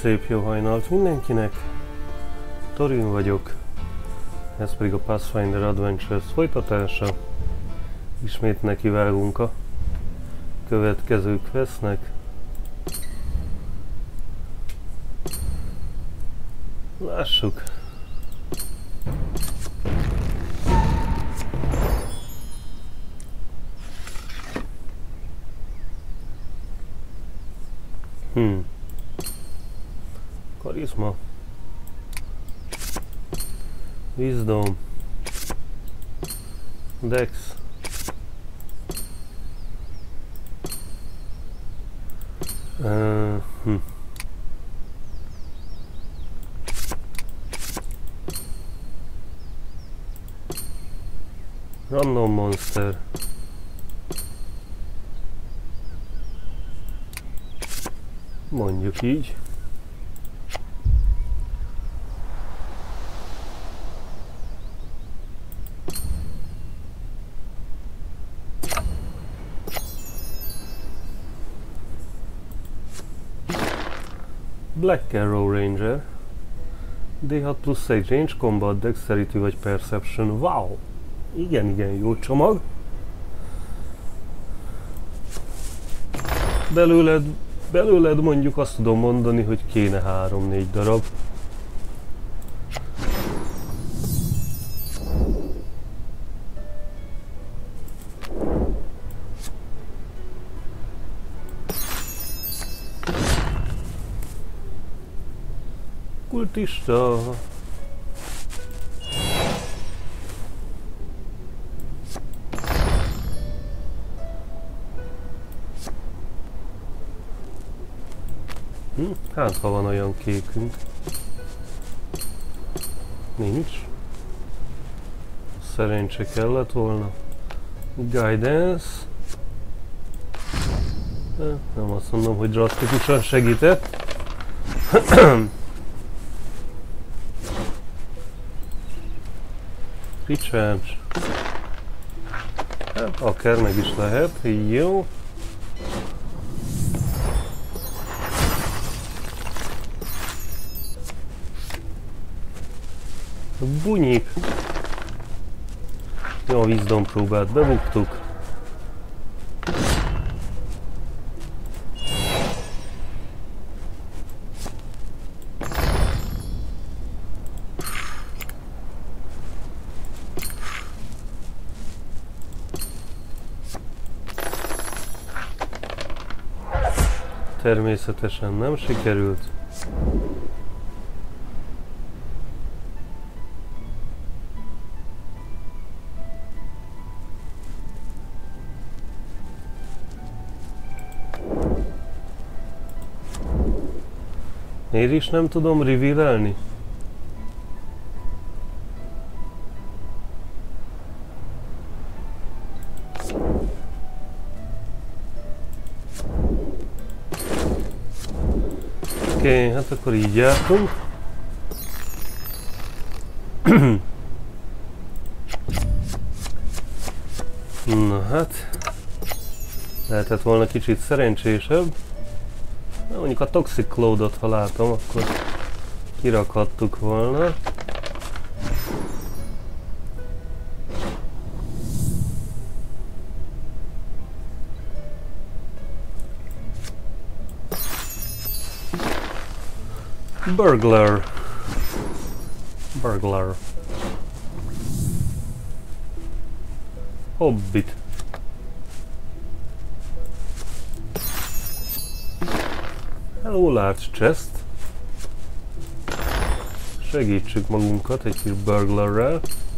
Szép jó hajnalt mindenkinek! Torin vagyok, ez pedig a Pathfinder Adventures folytatása. Ismét nekivágunk a következő questnek. Lássuk! Karizma, Wisdom, Dex, Random Monster, mondjuk így. Black Arrow Ranger, D6 plusz 1 Range, Combat, Dexterity vagy Perception. Wow! Igen, jó csomag. Belőled mondjuk azt tudom mondani, hogy kéne 3-4 darab. Kultista. Hát ha van olyan kékünk. Nincs. Szerencse kellett volna. Guidance. Nem azt mondom, hogy drasztikusan segített. Recharge. Hát akár meg is lehet. Jó. Bunyik. Jó, a Wisdom próbát bebuktuk. Természetesen nem sikerült. Miért is nem tudom reveal-elni? Oké, hát akkor így jártunk. Na hát, lehetett volna kicsit szerencsésebb. Na, mondjuk a Toxic Cloud-ot, ha látom, akkor kirakhattuk volna. Burglar. Hobbit. Hello, large chest. Segítsük magunkat egy kis burglarrel.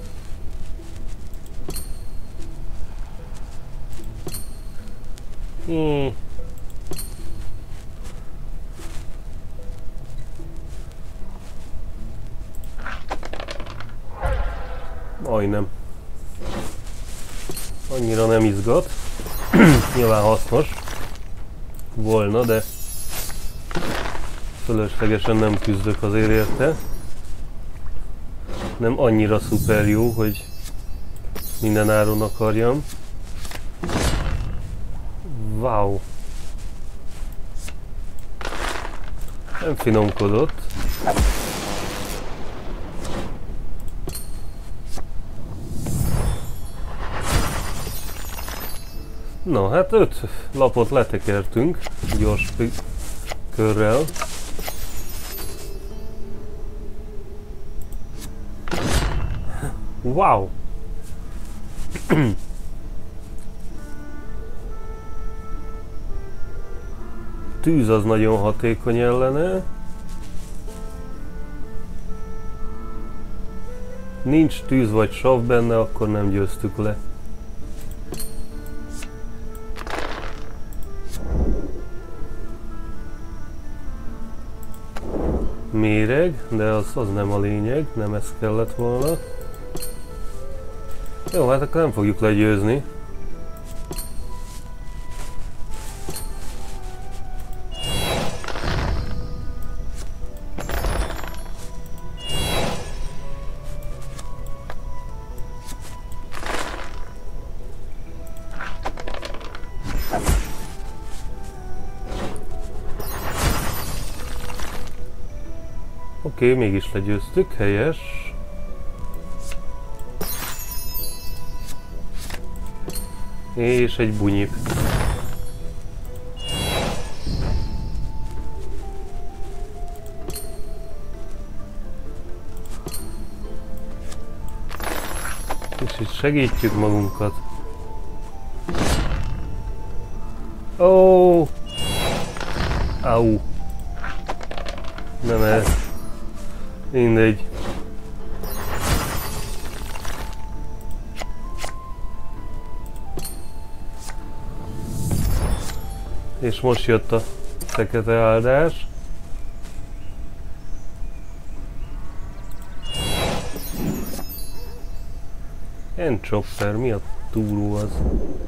Majdnem. Annyira nem izgat. Nyilván hasznos volna, de fölöslegesen nem küzdök azért érte. Nem annyira szuper jó, hogy minden áron akarjam. Wow! Nem finomkodott. No, hát 5 lapot letekertünk gyors körrel. Wow! Tűz az nagyon hatékony ellene. Nincs tűz vagy sav benne, akkor nem győztük le. Méreg, de az nem a lényeg, nem ez kellett volna. Jó, hát akkor nem fogjuk legyőzni. Oké, mégis legyőztük, helyes. És egy bunyip. És itt segítjük magunkat. Ó! Au! Nem ez. Mindegy. És most jött a fekete áldás. Handchopper, mi a túró az?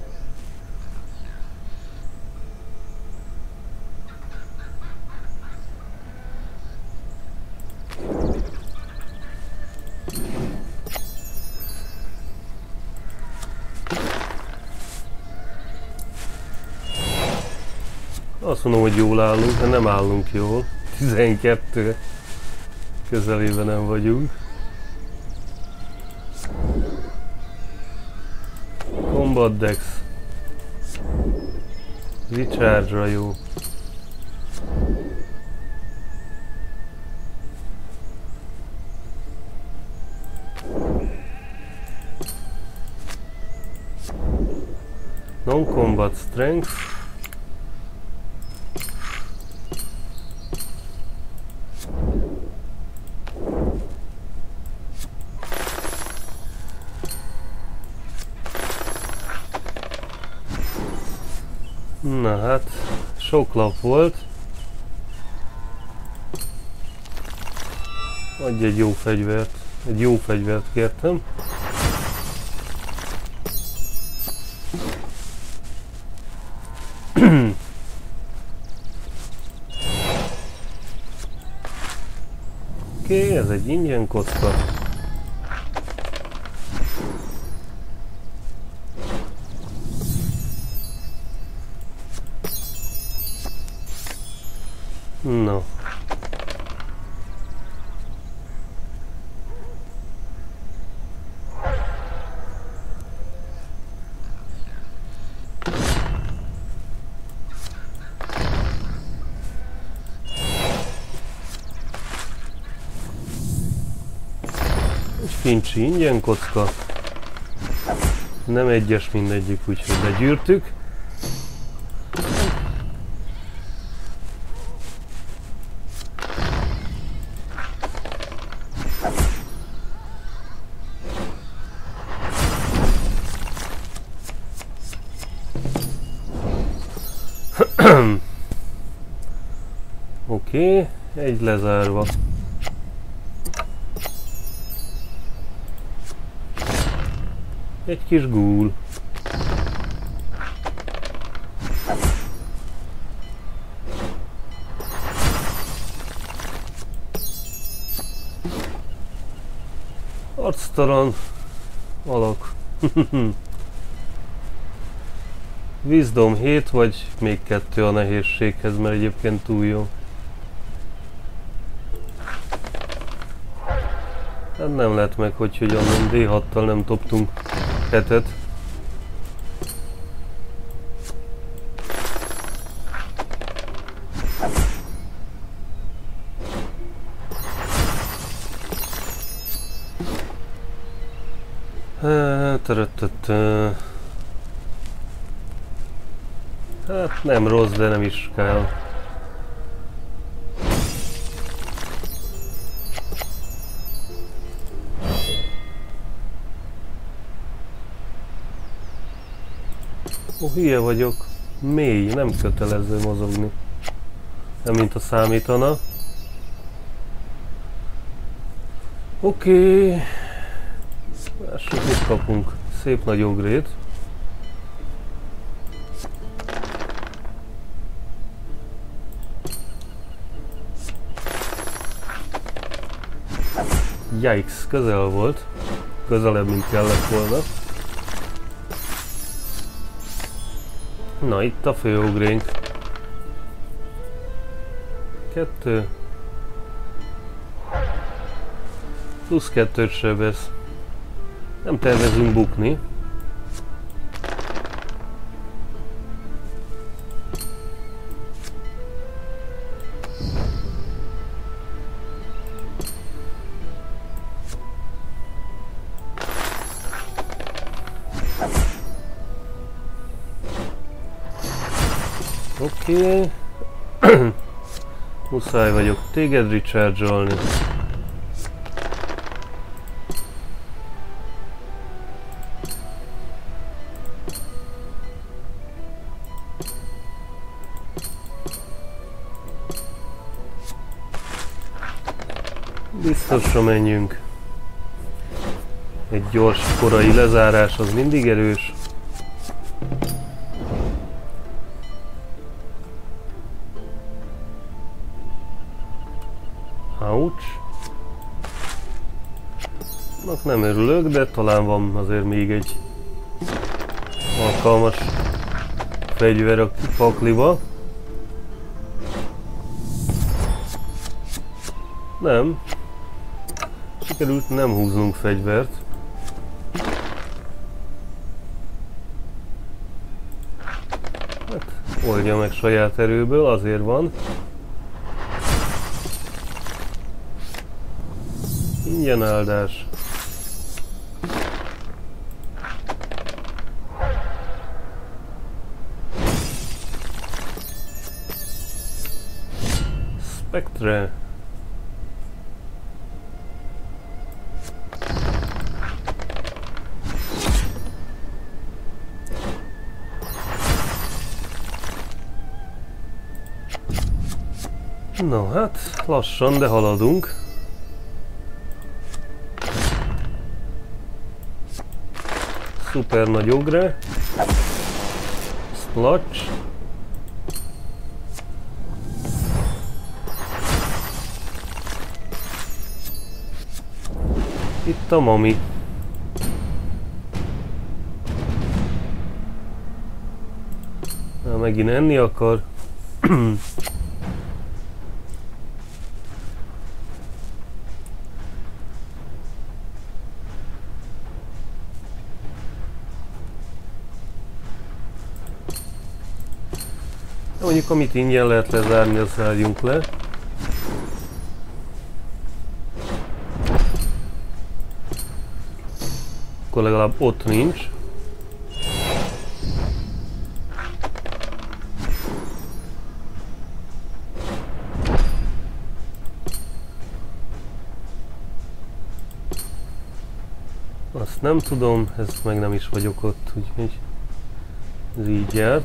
Azt mondom, hogy jól állunk, de nem állunk jól. 12 közelében nem vagyunk. Combat Dex. Recharge-ra jó. Non-combat strength. Na hát, sok lap volt. Adj egy jó fegyvert. Egy jó fegyvert kértem. Oké, ez egy ingyen kocka. No. Egy fincsi ingyen kocka. Nem egyes mindegyik, úgyhogy legyűrtük. Oké, egy lezárva. Egy kis gúl. Arctalan alak. Wisdom 7 vagy még 2 a nehézséghez, mert egyébként túl jó. Hát nem lett meg, hogy onnan D6-tal nem toptunk hetet. Hát nem rossz, de nem is kell. Ó, hülye vagyok. Mély, nem kötelező mozogni. Nem mint a számítana. Oké. Lássuk, mit kapunk. Szép nagy ugrét. Yikes, közel volt. Közelebb, mint kellett volna. Na, itt a főugrénk. 2. Plusz 2-t sebez. Nem tervezünk bukni. Oké. Muszáj vagyok téged recharge-olni. Biztosra menjünk. Egy gyors korai lezárás az mindig erős. Ouch. Annak nem örülök, de talán van azért még egy alkalmas fegyver a pakliba. Nem. Sikerült nem húznunk fegyvert. Hát, oldja meg saját erőből, azért van. Ingyen áldás. Spectre. No hát, lassan, de haladunk. Szuper nagy ugre. Splotch. Itt a mami. Megint enni akar. Mondjuk amit ingyen lehet lezárni, azt zárjunk le. Akkor legalább ott nincs. Azt nem tudom, ezt meg nem is vagyok ott, úgyhogy ez így járt.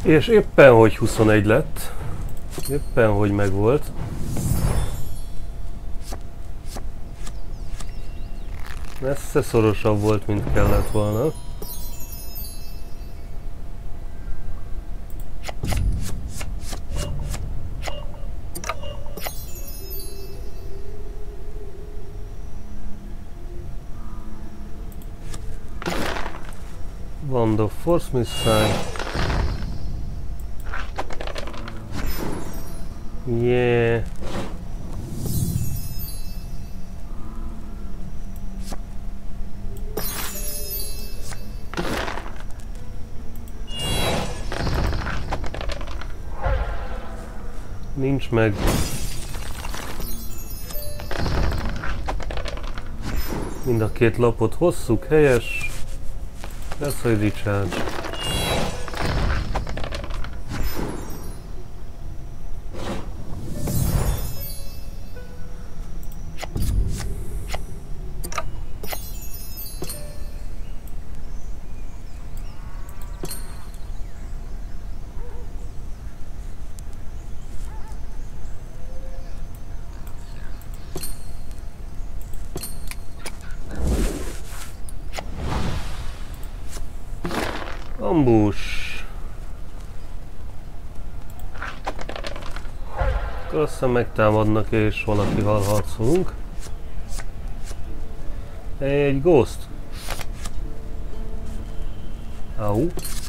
És éppen hogy 21 lett. Éppen hogy megvolt. Messze szorosabb volt, mint kellett volna. Wand of Force Missile. Yeah. Nincs meg. Mind a két lapot hosszuk, helyes. Ez, hogy recharge. Ambush. Akkor azt hiszem megtámadnak és valaki harcolunk. Egy ghost. Au.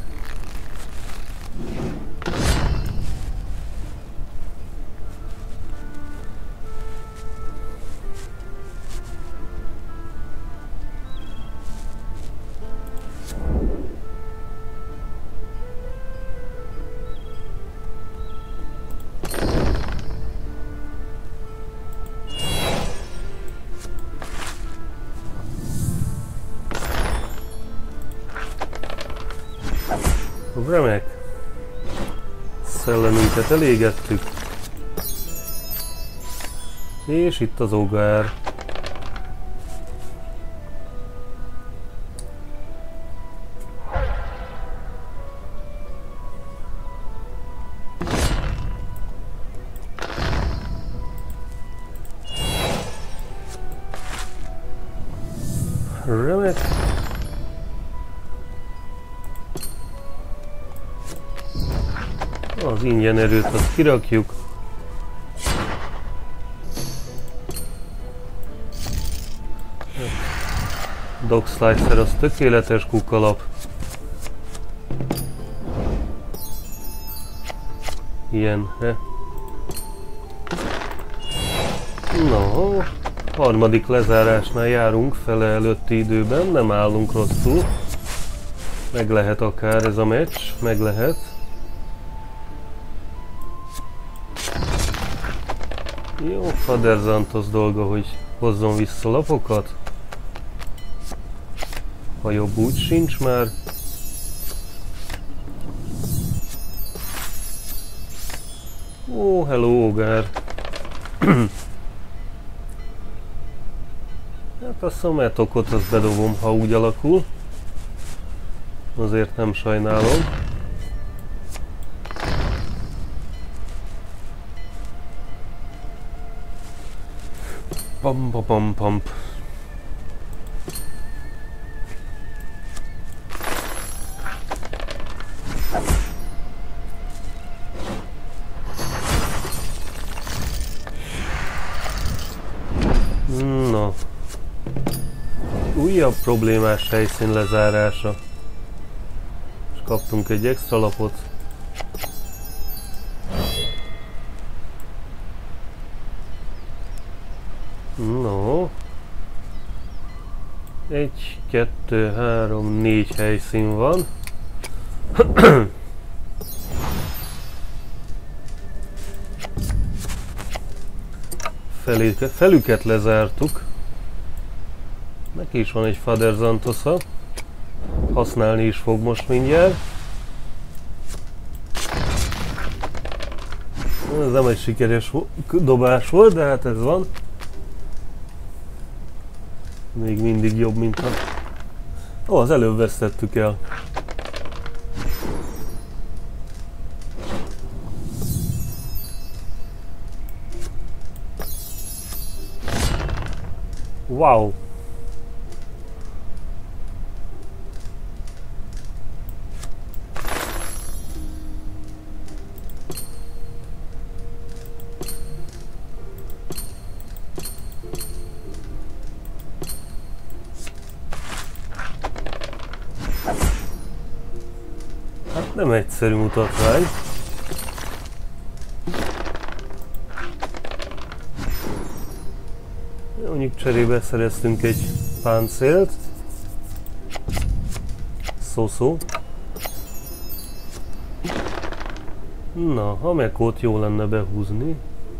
Remek. Szellemünket elégettük. És itt az ogár. Remek. Az ingyen erőt azt kirakjuk. Dog Slicer az tökéletes kukalap. Ilyenre. No, harmadik lezárásnál járunk fele előtti időben, nem állunk rosszul. Meg lehet akár ez a meccs, meg lehet. Jó, Father Zantos dolga, hogy hozzon vissza lapokat. Ha jobb úgy sincs már. Ó, hello, ogár. Hát azt a metokot azt bedobom, ha úgy alakul. Azért nem sajnálom. Pam pam pam. No. Újabb problémás helyszín lezárása. És kaptunk egy extra lapot. No. 1, 2, 3, 4 helyszín van. Felüket lezártuk. Neki is van egy Father Zantosza. Használni is fog most mindjárt. Ez nem egy sikeres dobás volt, de hát ez van. Még mindig jobb, mint ha... Ó, az előbb vesztettük el. Wow! Hát nem egyszerű mutatvány. Mondjuk cserébe szereztünk egy páncélt. Szó-szó. Na, a mekót jó lenne behúzni.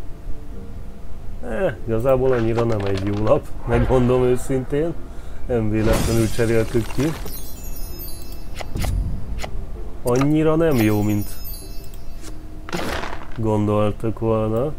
Igazából annyira nem egy jó lap, megmondom őszintén. Nem véletlenül cseréltük ki. Annyira nem jó, mint gondoltuk volna.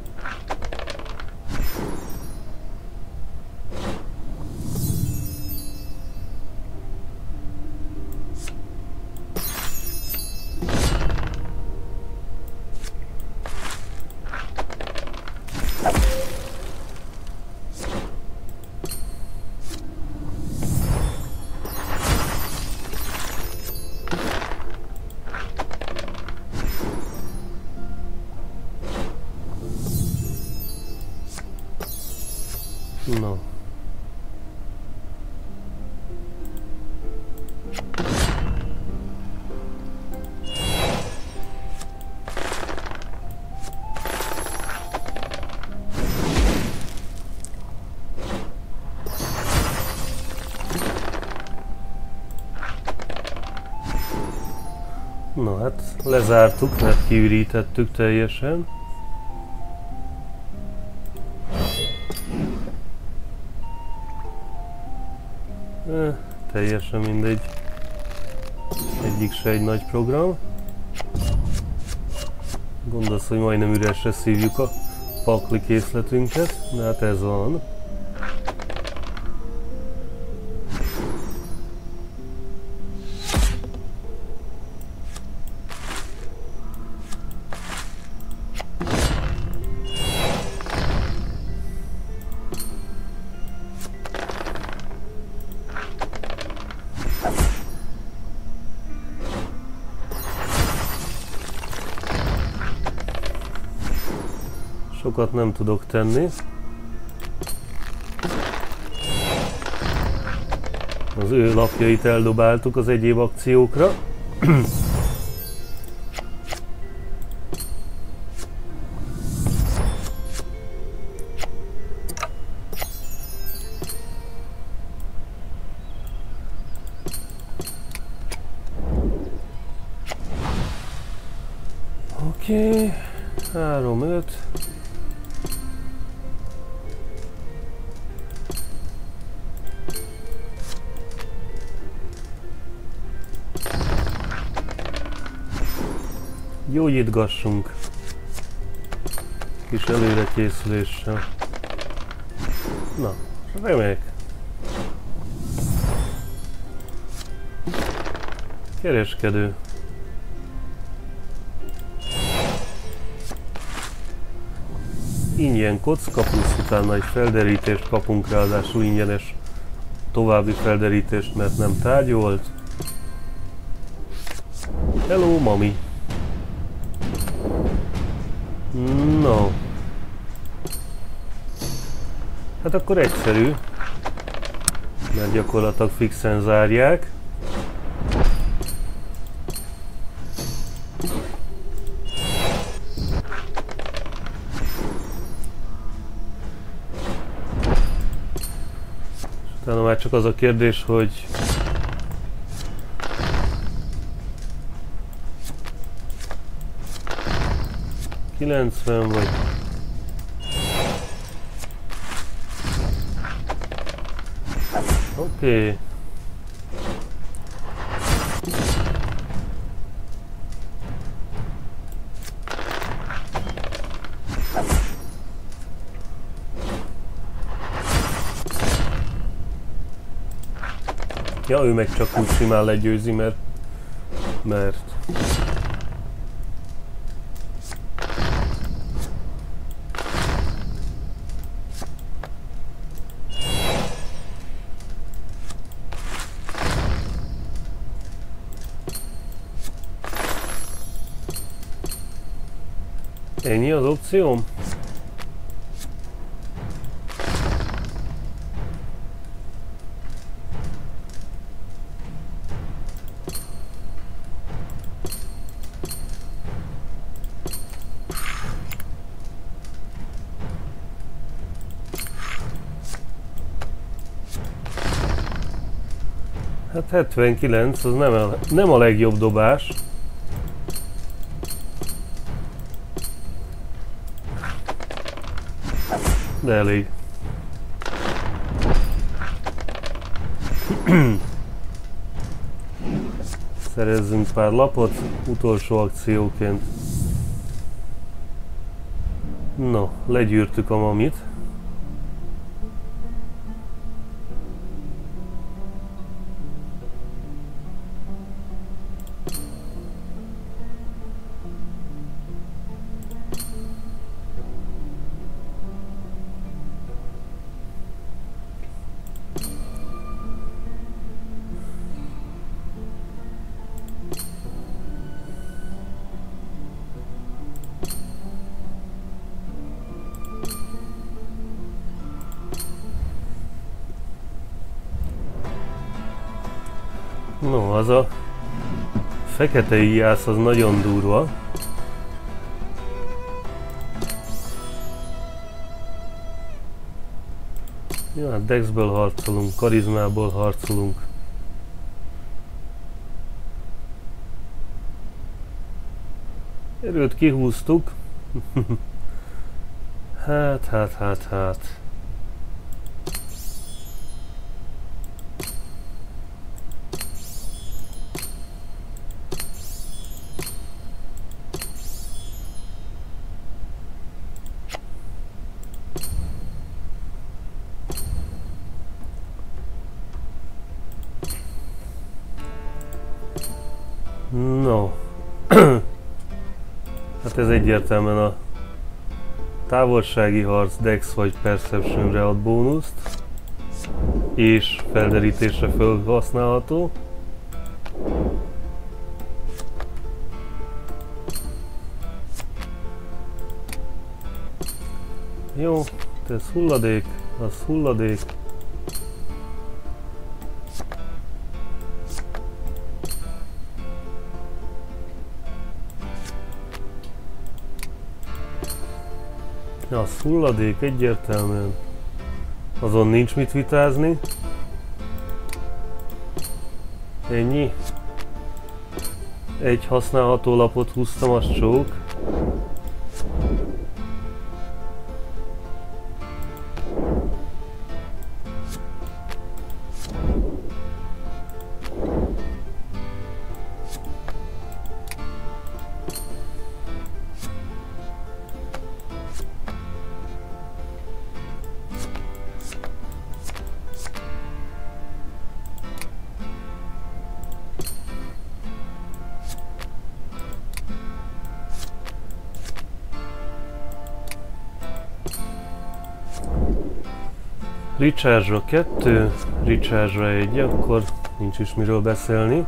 No. Na hát lezártuk, mert kiürítettük teljesen. Teljesen mindegy. Egyik se egy nagy program. Gondolsz, hogy majdnem üresre szívjuk a pakli készletünket, de hát ez van. Sokat nem tudok tenni. Az ő lapjait eldobáltuk az egyéb akciókra. Oké, 3-5. Gyógyítgassunk kis előrekészüléssel. Na, remek. Kereskedő. Ingyen kocka, plusz utána egy felderítést kapunk, ráadásul ingyenes további felderítést, mert nem tárgyolt. Hello, mami! No. Hát akkor egyszerű, mert gyakorlatilag fixen zárják. És utána már csak az a kérdés, hogy ...90 vagy... Oké. Ja, ő meg csak úgy simán legyőzi, mert... Ennyi az opcióm? Hát 79, az nem a legjobb dobás. De elég. Szerezzünk pár lapot utolsó akcióként. No, legyűrtük a mamit. No, az a fekete íjász az nagyon durva. Ja, hát Dexből harcolunk, karizmából harcolunk. Erőt kihúztuk. Hát. No. Hát ez egyértelműen a távolsági harc Dex vagy Perceptionre ad bónuszt, és felderítésre felhasználható. Jó, ez hulladék, az hulladék. Az hulladék egyértelműen. Azon nincs mit vitázni. Ennyi. Egy használható lapot húztam, az csók. Recharge-ra 2, Recharge-ra 1, akkor nincs is miről beszélni.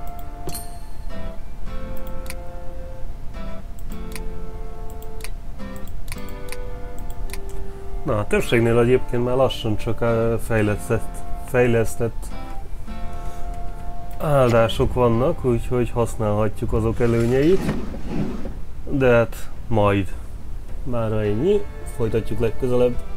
Na, a többségnél egyébként már lassan csak fejlesztett áldások vannak, úgyhogy használhatjuk azok előnyeit. De hát majd. Mára ennyi, folytatjuk legközelebb.